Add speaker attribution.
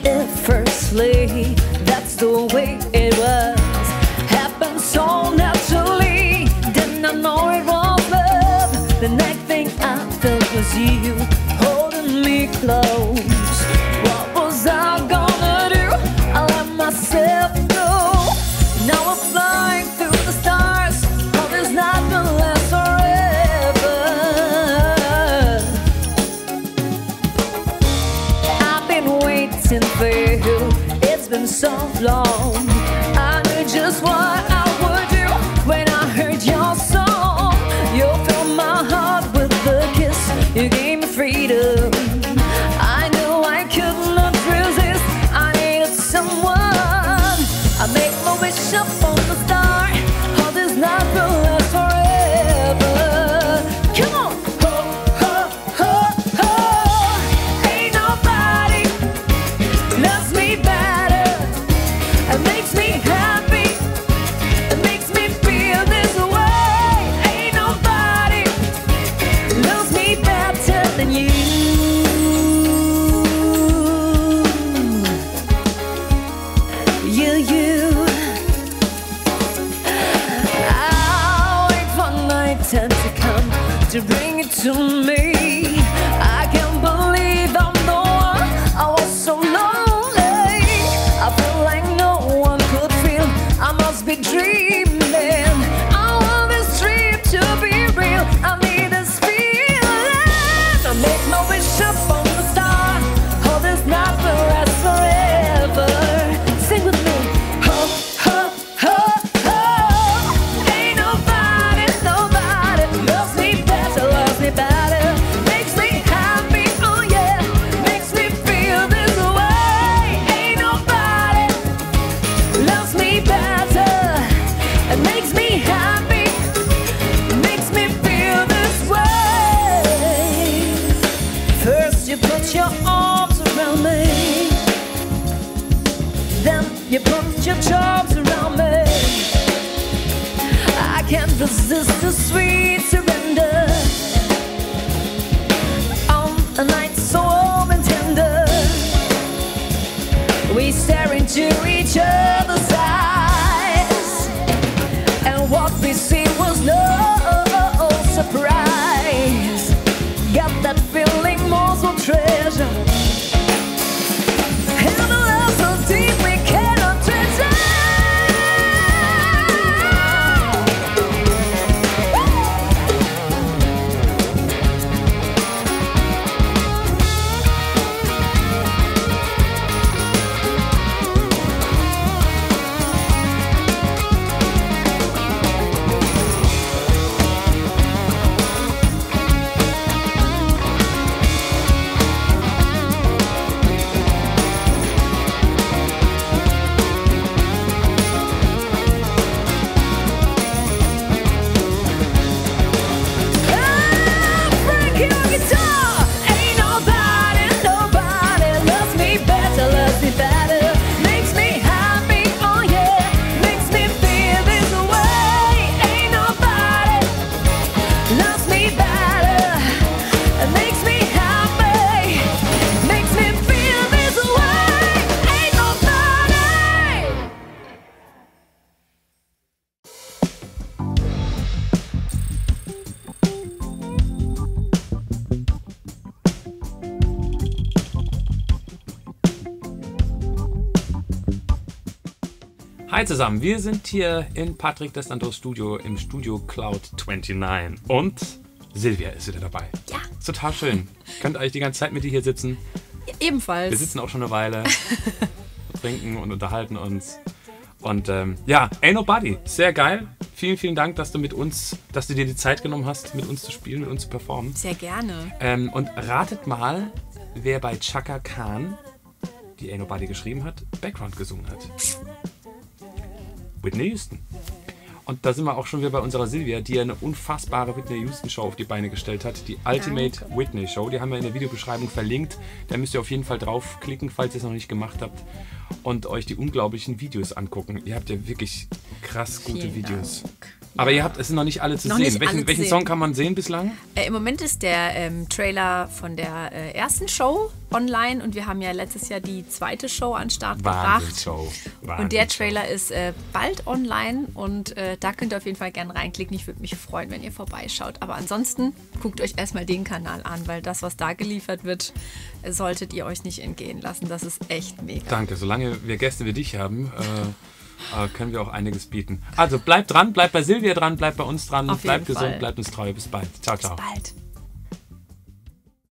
Speaker 1: effortlessly. That's the way it was. Happened so naturally. Didn't I know it was love? The next thing I felt was you holding me close. What was I gonna do? I let myself go. Now I'm flying through the stars. Oh, there's nothing left forever. I've been waiting for you. It's been so long. I knew just what I would do when I heard your song. You filled my heart with the kiss. You gave me freedom. I knew I could not resist. I needed someone. I make my wish up on the star. Oh, there's nothing left forever. Come on! Ho, ho, ho, ho. Ain't nobody loves me better. It makes me happy. It makes me feel this way. Ain't nobody loves me better than you. I'll wait for night time to come to bring it to me. I can't believe I'm the one. I was so lonely. I feel like no one could feel. I must be dreaming. I want this dream to be real. I need this feeling. I make my wish up on the star. Oh, there's nothing left forever. Sing with me. Ho, ho, ho, ho. Ain't nobody, nobody loves me better, loves me better. Makes me happy, oh yeah. Makes me feel this way. Ain't nobody loves me better. It makes me happy. Makes me feel this way. First you put your arms around me. Then you put your charms around me. I can't resist the sweet surrender. On a night so warm and tender, we stare into each other's eyes, and what we see was no surprise. Got that feeling more so treasure. And the love so deep we cannot treasure.
Speaker 2: Hi zusammen, wir sind hier in Patrick Deslandos Studio im Studio Cloud 29 und Silvia ist wieder dabei.
Speaker 3: Ja.
Speaker 2: Ist total schön. Könnt eigentlich die ganze Zeit mit dir hier sitzen.
Speaker 3: Ebenfalls.
Speaker 2: Wir sitzen auch schon eine Weile, trinken und unterhalten uns. Und ja, Ain't Nobody, sehr geil. Vielen, vielen Dank, dass du dir die Zeit genommen hast, mit uns zu spielen, mit uns zu performen.
Speaker 3: Sehr gerne.
Speaker 2: Und ratet mal, wer bei Chaka Khan, die Ain't Nobody geschrieben hat, Background gesungen hat. Whitney Houston. Und da sind wir auch schon wieder bei unserer Silvia, die eine unfassbare Whitney Houston Show auf die Beine gestellt hat. Die Ultimate Whitney Show. Die haben wir in der Videobeschreibung verlinkt. Da müsst ihr auf jeden Fall draufklicken, falls ihr es noch nicht gemacht habt. Und euch die unglaublichen Videos angucken. Ihr habt ja wirklich krass gute Videos.
Speaker 3: Dank.
Speaker 2: Aber es sind noch nicht alle zu
Speaker 3: Noch
Speaker 2: sehen.
Speaker 3: nicht alle zu
Speaker 2: Welchen
Speaker 3: sehen.
Speaker 2: Song kann man sehen bislang?
Speaker 3: Im Moment ist der Trailer von der ersten Show online und wir haben ja letztes Jahr die zweite Show an den Start gebracht.
Speaker 2: Wahnsinnsshow.
Speaker 3: Und der Trailer ist bald online und da könnt ihr auf jeden Fall gerne reinklicken. Ich würde mich freuen, wenn ihr vorbeischaut. Aber ansonsten guckt euch erstmal den Kanal an, weil das, was da geliefert wird, solltet ihr euch nicht entgehen lassen. Das ist echt mega.
Speaker 2: Danke, solange wir Gäste wie dich haben, können wir auch einiges bieten. Also bleibt dran, bleibt bei Silvia dran, bleibt bei uns dran,
Speaker 3: Auf
Speaker 2: bleibt
Speaker 3: jeden
Speaker 2: gesund,
Speaker 3: Fall.
Speaker 2: bleibt uns treu. Bis bald. Ciao, ciao.
Speaker 3: Bis bald.